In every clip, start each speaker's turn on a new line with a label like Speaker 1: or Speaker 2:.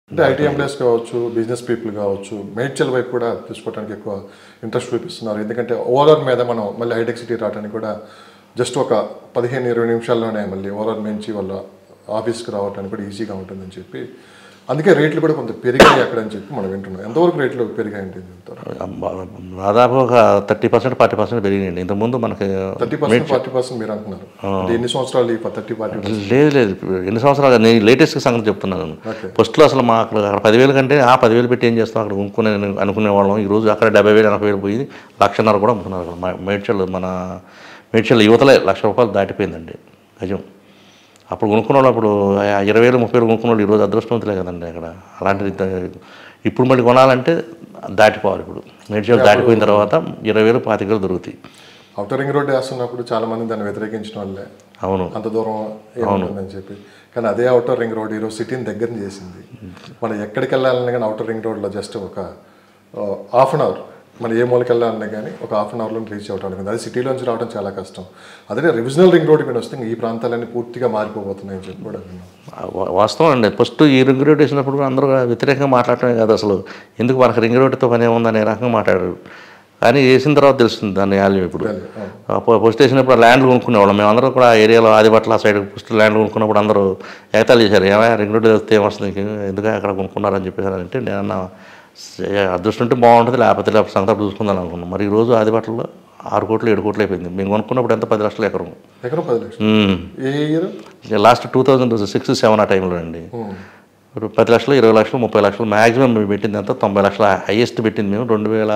Speaker 1: అంటే IT employees కావచ్చు, business people కావచ్చు, మేడ్చల్ వైపు కూడా తీసుకోవడానికి ఎక్కువ ఇంట్రెస్ట్ చూపిస్తున్నారు. ఎందుకంటే ఓవరాల్ మీద మనం మళ్ళీ హైటెక్ సిటీ రావడానికి కూడా జస్ట్ ఒక 15-20 నిమిషాల్లోనే మళ్ళీ ఓవరాల్ నుంచి వాళ్ళ ఆఫీస్కి రావడానికి కూడా ఈజీగా ఉంటుందని చెప్పి, అందుకే రేట్లు కూడా కొంత పెరిగాయి అక్కడ అని చెప్పి మనం వింటున్నాం. ఎంతవరకు రేట్లు పెరిగాయంటే
Speaker 2: దాదాపు ఒక 30% 40% పెరిగినాయండి. ఇంతకుముందు మనకి
Speaker 1: 30% 40% మీరు అంటున్నారు. ఎన్ని సంవత్సరాలు 30-40%?
Speaker 2: లేదు ఎన్ని సంవత్సరాలు నేను లేటెస్ట్ సంగతి చెప్తున్నాను. ఫస్ట్లో అసలు మా అక్కడ 10,000 కంటే 10,000 పెట్టి ఏం చేస్తాం అక్కడ కొనుక్కునే అనుకునేవాళ్ళం. ఈరోజు అక్కడ 70,000 80,000 పోయి 1,50,000 కూడా అమ్ముతున్నారు. మేడ్చల్ యువతలే ₹1,00,000 దాటిపోయిందండి గజం. అప్పుడు కొనుక్కున్న వాళ్ళు అప్పుడు 20,000 30,000 కొనుక్కున్న వాళ్ళు ఈరోజు అదృష్టవంతులే కదండి అక్కడ. అలాంటిది ఇప్పుడు మళ్ళీ కొనాలంటే దాటిపోవాలి. ఇప్పుడు మేడ్చల్ దాటిపోయిన తర్వాత 20,000 25,000 దొరుకుతాయి.
Speaker 1: అవుటర్ రింగ్ రోడ్ వేస్తున్నప్పుడు చాలా మంది దాన్ని వ్యతిరేకించిన వాళ్ళే.
Speaker 2: అవును,
Speaker 1: అంత దూరం ఏముంటుందని చెప్పి. కానీ అదే అవుటర్ రింగ్ రోడ్ ఈరోజు సిటీని దగ్గర చేసింది. మనం ఎక్కడికి వెళ్ళాలన్నా కానీ అవుటర్ రింగ్ రోడ్లో జస్ట్ ఒక హాఫ్ అన్ అవర్, మనం ఏ మూలకి వెళ్ళాలన్నా కానీ ఒక హాఫ్ అన్ అవర్లో రీచ్ అవడానికి. అది సిటీలోంచి రావడం చాలా కష్టం. అదే రివిజనల్ రింగ్ రోడ్ మీద వస్తే ఈ ప్రాంతాలన్నీ పూర్తిగా మారిపోతున్నాయని చెప్పి కూడా విన్నాం.
Speaker 2: వాస్తవం అండి. ఫస్ట్ ఈ రింగ్ రోడ్ వేసినప్పుడు కూడా అందరూ వ్యతిరేకంగా మాట్లాడటమే కాదు, అసలు ఎందుకు మనకు రింగ్ రోడ్తో పని ఏముందనే రకంగా మాట్లాడారు. కానీ వేసిన తర్వాత తెలుస్తుంది దాని వాల్యూ. ఇప్పుడు ఫస్ట్ వేసినప్పుడు ల్యాండ్లు కొనుక్కునేవాళ్ళం మేమందరూ కూడా ఏరియాలో ఆదిపట్ల సైడ్ ఫస్ట్ ల్యాండ్ కొనుక్కున్నప్పుడు అందరూ ఏతాలు చేశారు. ఏమైనా రింగ్ రోడ్ వస్తే ఏమొస్తుంది, ఎందుకంటే అక్కడ కొనుక్కున్నారని చెప్పేసారంటే నేను అదృష్టం ఉంటే బాగుంటుంది, లేకపోతే సంగతి చూసుకుందాం అనుకున్నాం. మరి ఈరోజు ఆదిపట్లలో 6 కోట్లు 7 కోట్లు అయిపోయింది. మేము కొనుక్కున్నప్పుడు ఎంత 10 లక్షలు ఎకరం.
Speaker 1: 10 లక్షలు
Speaker 2: లాస్ట్ 2006-07 ఆ టైంలో అండి. 10 లక్షలు 20 లక్షలు 30 లక్షలు మ్యాక్సిమం మేము పెట్టింది అంతా 90 లక్షలు హైయెస్ట్ పెట్టింది మేము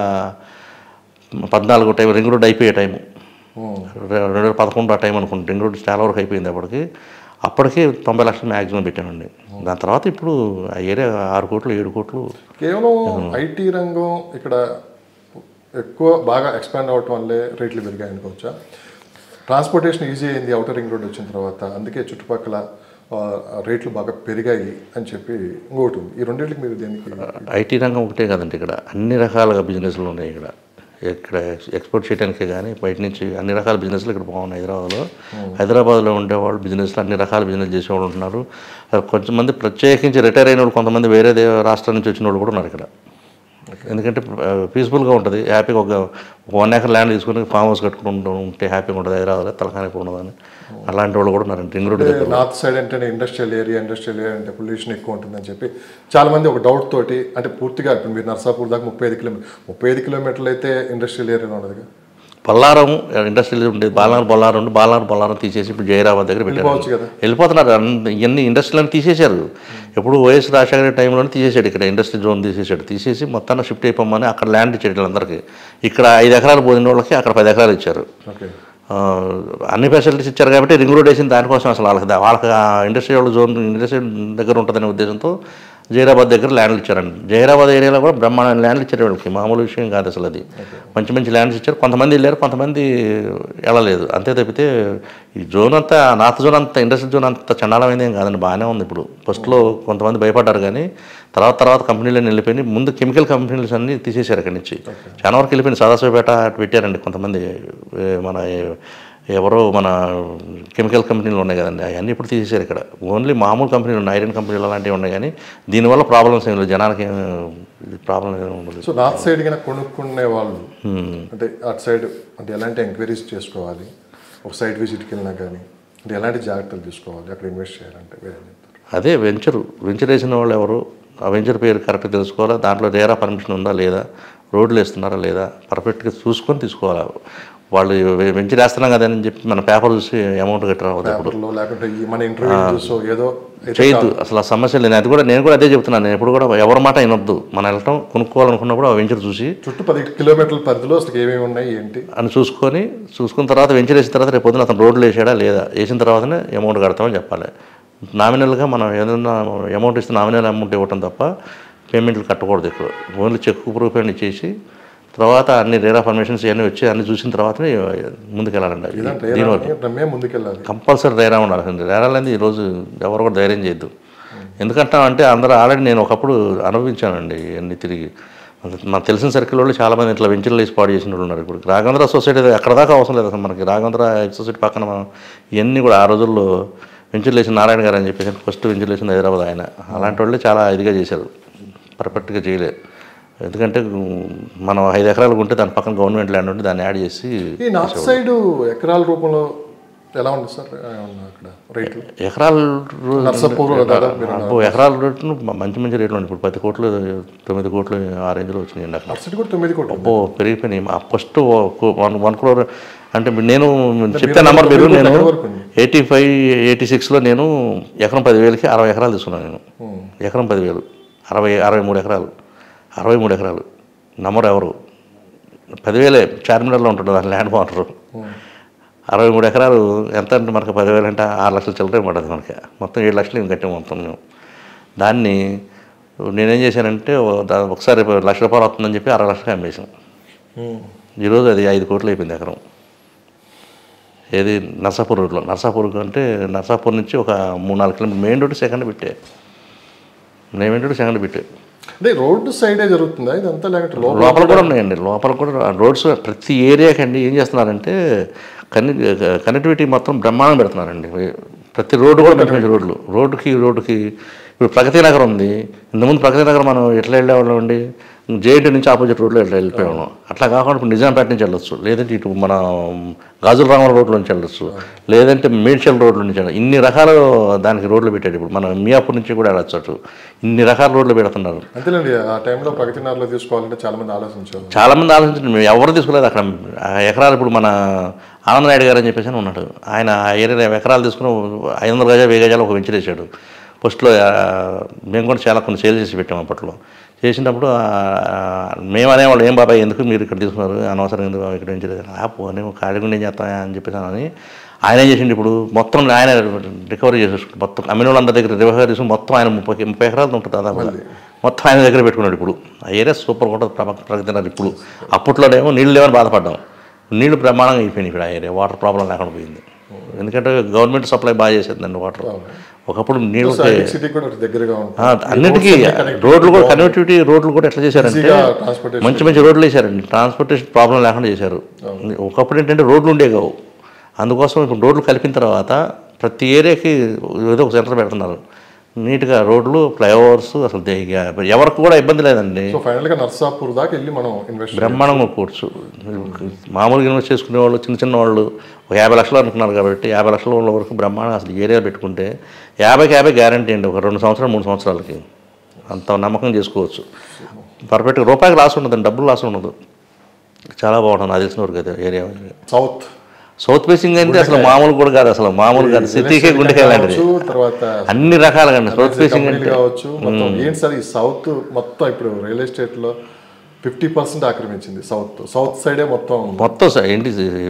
Speaker 2: 2014 టైం రింగ్ రోడ్ అయిపోయే టైము. 2011 ఆ టైం అనుకుంటాం. రింగ్ రోడ్ చాలా వరకు అయిపోయింది. అప్పటికి 90 లక్షలు మ్యాక్సిమం పెట్టామండి. దాని తర్వాత ఇప్పుడు ఆ ఏరియా 6 కోట్లు 7 కోట్లు.
Speaker 1: కేవలం ఐటీ రంగం ఇక్కడ ఎక్కువ బాగా ఎక్స్పాండ్ అవ్వటం వల్లే రేట్లు పెరిగాయి అనుకోవచ్చా? ట్రాన్స్పోర్టేషన్ ఈజీ అయింది అవుటర్ రింగ్ రోడ్ వచ్చిన తర్వాత, అందుకే చుట్టుపక్కల రేట్లు బాగా పెరిగాయి అని చెప్పి ఇంకోటి ఉంది. ఈ రెండింటికి మీరు దేనికి?
Speaker 2: ఐటీ రంగం ఒకటే కదండి, ఇక్కడ అన్ని రకాలుగా బిజినెస్లు ఉన్నాయి. ఇక్కడ ఎక్స్పోర్ట్ చేయడానికే కానీ బయట నుంచి అన్ని రకాల బిజినెస్లు ఇక్కడ బాగున్నాయి. హైదరాబాద్లో ఉండేవాళ్ళు బిజినెస్లు అన్ని రకాల బిజినెస్ చేసేవాళ్ళు ఉంటున్నారు. కొంతమంది ప్రత్యేకించి రిటైర్ అయిన వాళ్ళు, కొంతమంది వేరే రాష్ట్రం నుంచి వచ్చిన వాళ్ళు కూడా ఉన్నారు ఇక్కడ. ఎందుకంటే పీస్ఫుల్గా ఉంటుంది, హ్యాపీగా ఒక 1 acre ల్యాండ్ తీసుకుని ఫామ్ హౌస్ కట్టుకుంటూ ఉంటే హ్యాపీగా ఉంటుంది. హైదరాబాద్లో తలకానికి ఉండదని అలాంటి వాళ్ళు కూడా ఉన్నారు. రింగ్ రోడ్
Speaker 1: నార్త్ సైడ్ అంటే ఇండస్ట్రియల్ ఏరియా అంటే పొల్యూషన్ ఎక్కువ ఉంటుందని చెప్పి చాలామంది ఒక డౌట్ తోటి, అంటే పూర్తిగా ఇప్పుడు మీరు నర్సాపూర్ దాకా 35 కిలోమీటర్లు అయితే ఇండస్ట్రియల్ ఏరియాలో ఉండదుగా.
Speaker 2: బొల్లారం ఇండస్ట్రియల్ ఉండేది, బొల్లారం తీసేసి ఇప్పుడు జైరాబాద్ దగ్గర పెట్టారు. వెళ్ళిపోతున్నారు. ఇవన్నీ ఇండస్ట్రీలను తీసేశారు. ఎప్పుడు వైఎస్ రాజశేఖర టైంలోనే తీసేసాడు. ఇక్కడ ఇండస్ట్రీ జోన్ తీసేసి మొత్తాన్ని షిఫ్ట్ అయిపోమని అక్కడ ల్యాండ్ ఇచ్చాడు అందరికీ. ఇక్కడ 5 ఎకరాలు పోయిన వాళ్ళకి అక్కడ 10 ఎకరాలు ఇచ్చారు. అన్ని ఫెసిలిటీస్ ఇచ్చారు కాబట్టి రింగ్ రోడ్ వేసిన దానికోసం అసలు వాళ్ళకి ఇండస్ట్రియల్ జోన్ ఇండస్ట్రీ దగ్గర ఉంటుందనే ఉద్దేశంతో జైరాబాద్ దగ్గర ల్యాండ్లు ఇచ్చారండి. జైరాబాద్ ఏరియాలో కూడా బ్రహ్మాండ ల్యాండ్లు ఇచ్చారు. వాళ్ళకి మామూలు విషయం కాదు అసలు. అది మంచి ల్యాండ్స్ ఇచ్చారు. కొంతమంది వెళ్ళారు, కొంతమంది వెళ్ళలేదు. అంతే తప్పితే ఈ జోన్ అంతా నార్త్ జోన్ అంతా ఇండస్ట్రియల్ జోన్ అంతా చండాలమైంది ఏం కాదండి, బాగానే ఉంది. ఇప్పుడు ఫస్ట్లో కొంతమంది భయపడ్డారు కానీ తర్వాత కంపెనీలన్నీ వెళ్ళిపోయినాయి. ముందు కెమికల్ కంపెనీస్ అన్నీ తీసేశారు అక్కడి నుంచి. చాలా వరకు వెళ్ళిపోయింది. సదాశివపేట పెట్టారండి కొంతమంది. మన కెమికల్ కంపెనీలు ఉన్నాయి కదండి, అవన్నీ ఇప్పుడు తీసేశారు. ఇక్కడ ఓన్లీ మామూలు కంపెనీలు ఉన్నాయి, ఐరన్ కంపెనీలు అలాంటివి ఉన్నాయి. కానీ దీనివల్ల ప్రాబ్లమ్స్ ఏమి లేదు, జనానికి ప్రాబ్లం ఏమి ఉండదు.
Speaker 1: సో నార్త్ సైడ్ కన్నా కొనుక్కునే వాళ్ళు అంటే అటు సైడ్ అంటే ఎలాంటి ఎంక్వైరీస్ చేసుకోవాలి, ఒక సైట్ విజిట్కి వెళ్ళినా కానీ అంటే ఎలాంటి జాగ్రత్తలు తీసుకోవాలి అక్కడ ఇన్వెస్ట్ చేయాలంటే?
Speaker 2: అదే వెంచర్ వేసిన వాళ్ళు ఎవరు, ఆ వెంచర్ పేరు కరెక్ట్గా తెలుసుకోవాలా, దాంట్లో RERA పర్మిషన్ ఉందా లేదా, రోడ్లు వేస్తున్నారా లేదా పర్ఫెక్ట్గా చూసుకొని తీసుకోవాలి. వాళ్ళు వెంచర్ వేస్తున్నాం కదని చెప్పి మన పేపర్ చూసి అమౌంట్ కట్టరావద్దు. చేయొద్దు అసలు. ఆ సమస్య లేదు. అది కూడా నేను కూడా అదే చెప్తున్నాను. నేను ఎప్పుడు కూడా ఎవరి మాట వినొద్దు. మనం వెళ్ళటం కొనుక్కోవాలనుకున్నప్పుడు ఆ వెంచర్ చూసి
Speaker 1: చుట్టూ 10 కిలోమీటర్ల పరిధిలో అసలు ఏమేమి ఉన్నాయి ఏంటి
Speaker 2: అని చూసుకున్న తర్వాత వెంచర్ వేసిన తర్వాత రేపు పొద్దున అతను రోడ్లు వేసాడా లేదా, వేసిన తర్వాతనే అమౌంట్ కడతామని చెప్పాలి. నామినల్గా మనం ఏదైనా అమౌంట్ ఇస్తే నామినల్ అమౌంట్ ఇవ్వటం తప్ప పేమెంట్లు కట్టకూడదు. ఎక్కువ ఓన్లీ చెక్ ప్రూఫ్ అని ఇచ్చేసి తర్వాత అన్ని RERA పర్మిషన్స్ ఇవన్నీ వచ్చి అన్ని చూసిన తర్వాతనే ముందుకెళ్ళాలండి. కంపల్సరీ RERA ఉండాలి. RERA అనేది ఈరోజు ఎవరు కూడా ధైర్యం చేయొద్దు. ఎందుకంటే అందరూ ఆల్రెడీ నేను ఒకప్పుడు అనుభవించానండి అన్ని తిరిగి. నాకు తెలిసిన సర్కిల్ వాళ్ళు చాలామంది ఇట్లా వెంచర్లు వేసి పాడు చేసిన వాళ్ళు ఉన్నారు. ఇప్పుడు రాఘవేంద్ర సొసైటీ అక్కడ దాకా అవసరం లేదు అసలు మనకి. రాఘవేంద్ర సొసైటీ పక్కన ఇవన్నీ కూడా ఆ రోజుల్లో వెంచర్లేషన్ నారాయణ గారు అని చెప్పేసి ఫస్ట్ వెంచర్లేషన్ హైదరాబాద్ ఆయన. అలాంటి వాళ్ళే చాలా ఇదిగా చేశారు, పర్ఫెక్ట్గా చేయలేదు. ఎందుకంటే మనం 5 ఎకరాలు ఉంటే దాని పక్కన గవర్నమెంట్ ల్యాండ్ ఉంటే దాన్ని యాడ్ చేసి.
Speaker 1: ఈ నార్త్ సైడ్ ఎకరాల రూపంలో ఎలా ఉంది సార్ అక్కడ రేట్లు?
Speaker 2: ఎకరాల
Speaker 1: ఎకరాల
Speaker 2: రేట్లు మంచి రేట్లు ఉన్నాయి. ఇప్పుడు 10 కోట్లు 9 కోట్లు ఆ రేంజ్లో వచ్చినాయండి అక్కడ.
Speaker 1: 9 కోట్లు
Speaker 2: అబ్బో పెరిగిపోయినాయి. ఫస్ట్ 1 crore అంటే నేను చెప్తే నెంబర్ మీరు, నేను 85, 86లో నేను ఎకరం 10,000కి 60 ఎకరాలు తీసుకున్నాను. నేను ఎకరం 10,000 63 ఎకరాలు 63 ఎకరాలు నెంబర్ ఎవరు 10,000 చార్మినార్లో ఉంటుంది దాని ల్యాండ్ బాగుంటారు. 63 ఎకరాలు ఎంత అంటే మనకు 10,000 అంటే 6 లక్షలు చిల్లరే పడుతుంది మనకి. మొత్తం 7 లక్షలు ఏం కట్టాము మొత్తం మేము. దాన్ని నేనేం చేశానంటే ఒకసారి ₹1,00,000 వస్తుందని చెప్పి 60 లక్షలు అమ్మేసాం. ఈరోజు అది 5 కోట్లు అయిపోయింది ఎకరం. ఏది నర్సాపూర్ రోడ్లో, నర్సాపూర్ అంటే నర్సాపూర్ నుంచి ఒక 3-4 కిలోమీటర్ మెయిన్ రోడ్డు సెకండ్ పెట్టే.
Speaker 1: అంటే రోడ్డు సైడే జరుగుతుందా ఇదంతా, లేకపోతే
Speaker 2: లోపల కూడా ఉన్నాయండి? లోపల కూడా రోడ్స్ ప్రతి ఏరియాకి అండి ఏం చేస్తున్నారంటే కనెక్టివిటీ మొత్తం బ్రహ్మాండం పెడుతున్నారండి. ప్రతి రోడ్డు కూడా మంచి రోడ్డుకి ఇప్పుడు ప్రగతి నగర్ ఉంది. ఇంతకుముందు ప్రగతి నగర్ మనం ఎట్లా వెళ్ళేవాళ్ళం అండి, జేఎన్టీ నుంచి ఆపోజిట్ రోడ్లో ఎట్లా వెళ్ళిపోయాము. అట్లా కాకుండా ఇప్పుడు నిజాంపేట నుంచి వెళ్ళొచ్చు, లేదంటే ఇటు మన గాజుల రామల రోడ్ల నుంచి వెళ్ళొచ్చు, లేదంటే మేడ్చల్ రోడ్ల నుంచి వెళ్ళచ్చు. ఇన్ని రకాల దానికి రోడ్లు పెట్టాడు. ఇప్పుడు మనం మియాపూర్ నుంచి కూడా వెళ్ళొచ్చు అటు. ఇన్ని రకాల రోడ్లు పెడుతున్నారు.
Speaker 1: అంతేనండి. ఆ టైంలో ప్రగతి నగర్లో తీసుకోవాలంటే చాలామంది ఆలోచించారు.
Speaker 2: మేము ఎవరు తీసుకోలేదు అక్కడ ఎకరాలు. ఇప్పుడు మన ఆనంద నాయుడు గారు అని చెప్పేసి ఉన్నాడు. ఆయన 20 ఎకరాలు తీసుకుని 500 గజాలు 1000 గజాలు ఒక వెంచర్ వేసాడు. ఫస్ట్లో మేము కూడా చాలా కొన్ని సేల్ చేసి పెట్టాము. అప్పట్లో చేసినప్పుడు మేము అనేవాళ్ళు, ఏం బాబాయ్ ఎందుకు మీరు ఇక్కడ తీసుకున్నారు, అనవసరం ఎందుకు ఇక్కడ వెంచర్ పోనీ ఖాళీగా ఏం చేస్తామా అని చెప్పేసానని ఆయన ఏం చేసిండు. ఇప్పుడు మొత్తం ఆయన రికవరీ చేసేసుకుంటు మొత్తం అమ్మిన వాళ్ళందరి దగ్గర రికవరీ చేసుకుని మొత్తం ఆయన 30 ఎకరాలు ఉంటుంది దాదాపు మొత్తం ఆయన దగ్గర పెట్టుకున్నాడు. ఇప్పుడు ఆ ఏరియా సూపర్ ఉంటుంది ప్రగతినారు. ఇప్పుడు అప్పట్లోనేమో నీళ్ళు లేవని బాధపడ్డాం. నీళ్లు బ్రహ్మాండంగా అయిపోయినాయి. ఇప్పుడు ఆ ఏరియా వాటర్ ప్రాబ్లం లేకుండా పోయింది. ఎందుకంటే గవర్నమెంట్ సప్లై బాగా చేసేదండి వాటర్. ఒకప్పుడు నీళ్ళు అన్నిటికీ రోడ్లు కూడా కనెక్టివిటీ రోడ్లు కూడా ఎట్లా చేశారంటే మంచి రోడ్లు వేశారండి. ట్రాన్స్పోర్టేషన్ ప్రాబ్లం లేకుండా చేశారు. ఒకప్పుడు ఏంటంటే రోడ్లు ఉండే కావు. అందుకోసం ఇప్పుడు రోడ్లు కలిపిన తర్వాత ప్రతి ఏరియాకి ఏదో ఒక సెంటర్ పెడుతున్నారు. నీట్గా రోడ్లు, ఫ్లైఓవర్స్, అసలు ఎవరికి కూడా ఇబ్బంది లేదండి.
Speaker 1: ఫైనల్గా నర్సాపూర్ దాకా వెళ్ళి మనం
Speaker 2: బ్రహ్మాండంగా కూర్చు. మామూలుగా ఇన్వెస్ట్ చేసుకునే వాళ్ళు చిన్న వాళ్ళు ఒక 50 లక్షలు అనుకున్నారు కాబట్టి 50 లక్షల వరకు బ్రహ్మాండంగా అసలు ఏరియా పెట్టుకుంటే 50కి 50 గ్యారంటీ అండి. ఒక 2 సంవత్సరాలు 3 సంవత్సరాలకి అంత నమ్మకం చేసుకోవచ్చు. పర్ఫెక్ట్గా రూపాయికి లాస్ ఉండదండి, డబ్బులు లాస్ ఉండదు. చాలా బాగుంటుంది. నాకు తెలిసిన వరకు అయితే ఏరియా సౌత్ ఫేసింగ్ అంటే అసలు మామూలు కూడా కాదు, అసలు మామూలు కాదు. సిటీకే గుండెకాయలండి అన్ని రకాలుగా. సౌత్ ఫేసింగ్ అంటే
Speaker 1: కావచ్చు. ఏంటి సార్ ఈ సౌత్ మొత్తం ఇప్పుడు రియల్ ఎస్టేట్లో 50% ఆక్రమించింది. సౌత్ సైడే మొత్తం
Speaker 2: ఏంటి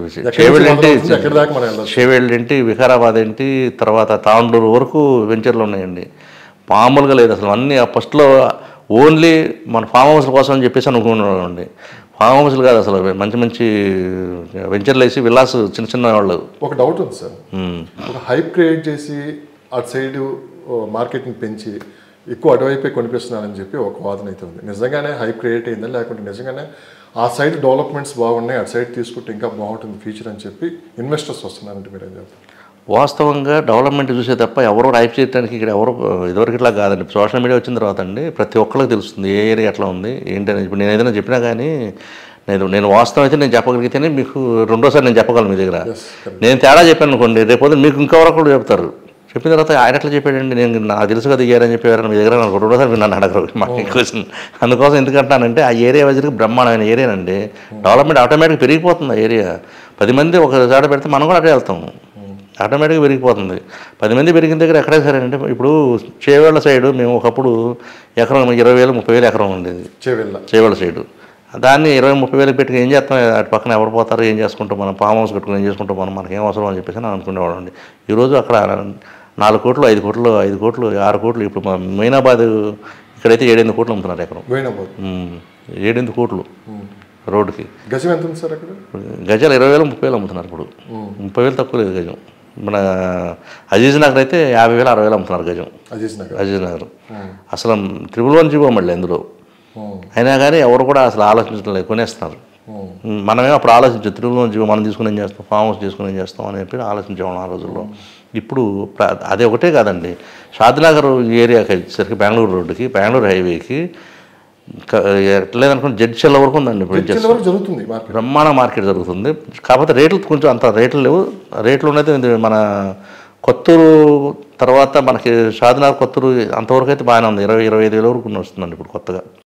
Speaker 2: షేవెల్డ్ ఏంటి, వికారాబాద్ ఏంటి, తర్వాత తాండూరు వరకు వెంచర్లు ఉన్నాయండి. మామూలుగా లేదు అసలు. అన్నీ ఫస్ట్లో ఓన్లీ మన ఫామ్ హౌస్ల కోసం అని చెప్పేసి అనుకున్నామండి. ఫామ్ హౌస్లు కాదు అసలు, మంచి వెంచర్లు వేసి విల్లాస్ చిన్న వాళ్ళు.
Speaker 1: ఒక డౌట్ ఉంది సార్, ఒక హైప్ క్రియేట్ చేసి అటు సైడ్ మార్కెట్ని పెంచి ఎక్కువ అటువైపే కొనిపిస్తున్నారని చెప్పి ఒక వాదన అయితే ఉంది. నిజంగానే హైప్ క్రియేట్ అయిందా, లేకుంటే నిజంగానే ఆ సైడ్ డెవలప్మెంట్స్ బాగున్నాయి, అటు సైడ్ తీసుకుంటే ఇంకా బాగుంటుంది ఫ్యూచర్ అని చెప్పి ఇన్వెస్టర్స్ వస్తున్నారంటే మీరు ఏం చెప్తారు?
Speaker 2: వాస్తవంగా డెవలప్మెంట్ చూసే తప్ప ఎవరు హైప్ చేయడానికి ఇక్కడ ఎవరు ఇదివరకు ఇట్లా కాదండి. సోషల్ మీడియా వచ్చిన తర్వాత అండి ప్రతి ఒక్కరికి తెలుస్తుంది ఏ ఏరియా ఎట్లా ఉంది ఏంటని. ఇప్పుడు నేను ఏదైనా చెప్పినా కానీ నేను వాస్తవం అయితే నేను చెప్పగలిగితేనే మీకు రెండోసారి నేను చెప్పగలను మీ దగ్గర. నేను తేడా చెప్పాను అనుకోండి, రేపు మీకు ఇంకెవరొకరు చెప్తారు. చెప్పిన తర్వాత ఆయన ఎట్లా చెప్పాడండి, నేను నాకు తెలుసు కదా ఇయ్యారని చెప్పేవారని మీ దగ్గర నాకు రెండోసారి మీరు నన్ను అడగరు మాకు క్వశ్చన్. అందుకోసం ఎందుకంటానంటే ఆ ఏరియా వైజ్కి బ్రహ్మాండమైన ఏరియానండి. డెవలప్మెంట్ ఆటోమేటిక్గా పెరిగిపోతుంది. ఆ ఏరియా 10 మంది ఒక చాట పెడితే మనం కూడా అటే వెళ్తాము, ఆటోమేటిక్గా పెరిగిపోతుంది. 10 మంది పెరిగిన దగ్గర ఎక్కడే సరే అంటే ఇప్పుడు చేవేళ్ల సైడు మేము ఒకప్పుడు ఎకరం 20,000 30,000 ఎకరం ఉండేది చేవేళ్ల సైడు. దాన్ని 20-30,000 పెట్టుకుని ఏం చేస్తాం, అటు పక్కన ఎవరు పోతారు, ఏం చేసుకుంటాం, మనం ఫామ్ హౌస్ కట్టుకుని ఏం చేసుకుంటాం, మనకి ఏం అవసరం అని చెప్పేసి నేను అనుకునేవాడు అండి. ఈరోజు అక్కడ 4 కోట్లు 5 కోట్లు 5 కోట్లు 6 కోట్లు. ఇప్పుడు మైనాబాద్ ఇక్కడైతే 7-8 కోట్లు అమ్ముతున్నారు ఎకరం. 7-8 కోట్లు రోడ్డుకి.
Speaker 1: గజం ఎంత ఉంది సార్ అక్కడ?
Speaker 2: గజాలు 20,000 30,000 అమ్ముతున్నారు ఇప్పుడు. 30,000 తక్కువ లేదు గజం. మన అజీజ్ నగర్ అయితే 50,000 60,000 అమ్ముతున్నారు గజం. అజీజ్ నగర్ అసలు 111 జీవో మళ్ళీ అందులో. అయినా కానీ ఎవరు కూడా అసలు ఆలోచించడం లేదు, కొనేస్తున్నారు. మనమే అప్పుడు ఆలోచించాం 111 జీవో మనం తీసుకుని ఏం చేస్తాం, ఫామ్ హౌస్ తీసుకుని ఏం చేస్తాం అని చెప్పి ఆలోచించేవాళ్ళం ఆ రోజుల్లో. ఇప్పుడు అదే ఒకటే కాదండి, షాద్నగర్ ఏరియాకి వచ్చేసరికి బెంగళూరు రోడ్డుకి, బెంగళూరు హైవేకి ఎట్లేదనుకోండి జడ్చల్ల వరకు ఉందండి. ఇప్పుడు
Speaker 1: జరుగుతుంది
Speaker 2: బ్రహ్మాండ మార్కెట్ జరుగుతుంది. కాకపోతే రేట్లు కొంచెం అంత రేట్లు లేవు. రేట్లు ఉన్నది మన కొత్తూరు తర్వాత మనకి షాద్నగర్ కొత్తూరు అంతవరకు అయితే బాగానే ఉంది. 20-25 వేల వరకు వస్తుందండి ఇప్పుడు కొత్తగా.